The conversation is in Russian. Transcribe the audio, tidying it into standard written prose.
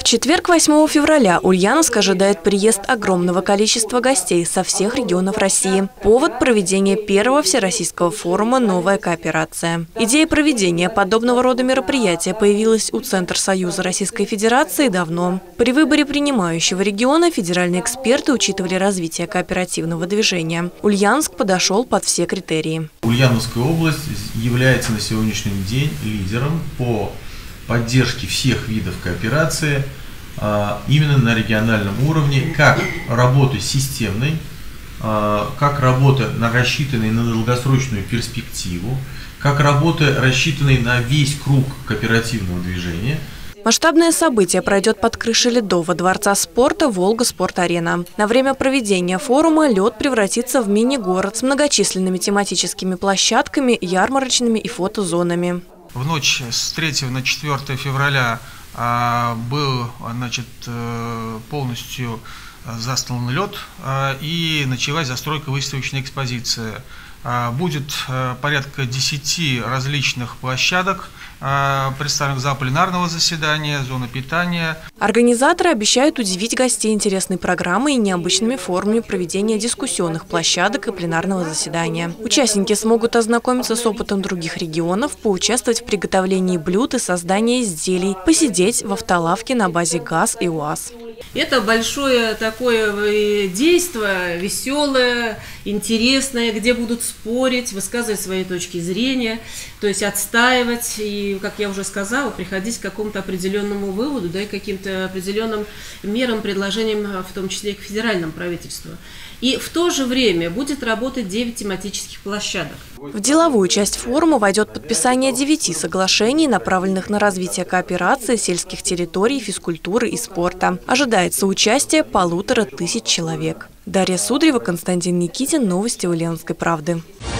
В четверг, 8 февраля, Ульяновск ожидает приезд огромного количества гостей со всех регионов России. Повод – проведения первого всероссийского форума «Новая кооперация». Идея проведения подобного рода мероприятия появилась у Центра Союза Российской Федерации давно. При выборе принимающего региона федеральные эксперты учитывали развитие кооперативного движения. Ульяновск подошел под все критерии. Ульяновская область является на сегодняшний день лидером по поддержки всех видов кооперации именно на региональном уровне, как работы системной, как работа, рассчитанной на долгосрочную перспективу, как работа, рассчитанной на весь круг кооперативного движения. Масштабное событие пройдет под крышей Ледового дворца спорта «Волга Спорт-Арена». На время проведения форума лед превратится в мини-город с многочисленными тематическими площадками, ярмарочными и фотозонами. В ночь с 3 на 4 февраля был полностью застлан лед и началась застройка выставочной экспозиции. Будет порядка 10 различных площадок, представленных зал пленарного заседания, зона питания. Организаторы обещают удивить гостей интересной программой и необычными формами проведения дискуссионных площадок и пленарного заседания. Участники смогут ознакомиться с опытом других регионов, поучаствовать в приготовлении блюд и создании изделий, посидеть в автолавке на базе ГАЗ и УАЗ. Это большое такое действие, веселое, интересное, где будут спорить, высказывать свои точки зрения, то есть отстаивать и, как я уже сказала, приходить к какому-то определенному выводу, да, и каким-то определенным мерам, предложениям, в том числе и к федеральному правительству. И в то же время будет работать 9 тематических площадок. В деловую часть форума войдет подписание 9 соглашений, направленных на развитие кооперации, сельских территорий, физкультуры и спорта. Ожидается участие 1500 человек. Дарья Сударева, Константин Никитин. Новости Ульяновской правды.